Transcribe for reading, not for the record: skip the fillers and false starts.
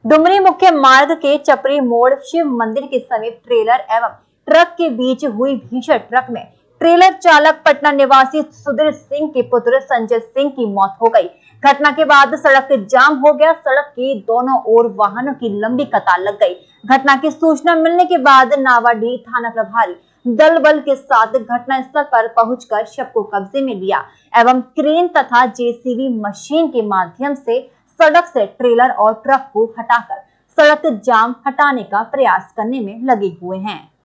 डुमरी मुख्य मार्ग के चपरी मोड़ शिव मंदिर के समीप ट्रेलर एवं ट्रक के बीच हुई भीषण ट्रक में ट्रेलर चालक पटना निवासी सुधीर सिंह के पुत्र संजय सिंह की मौत हो गई। घटना के बाद सड़क जाम हो गया। सड़क के दोनों ओर वाहनों की लंबी कतार लग गई। घटना की सूचना मिलने के बाद नावाडीह थाना प्रभारी दल बल के साथ घटनास्थल पर पहुंचकर शव को कब्जे में लिया एवं क्रेन तथा जेसीबी मशीन के माध्यम से सड़क से ट्रेलर और ट्रक को हटाकर सड़क जाम हटाने का प्रयास करने में लगे हुए हैं।